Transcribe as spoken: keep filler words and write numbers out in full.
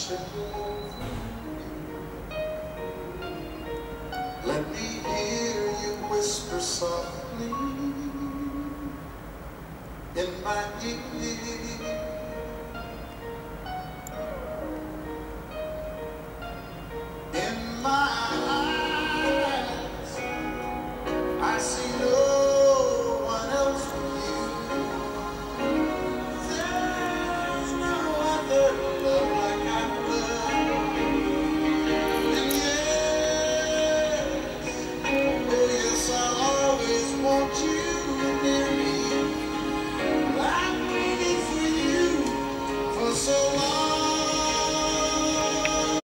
worship. Let me hear you whisper softly in my ear. In my eyes, I see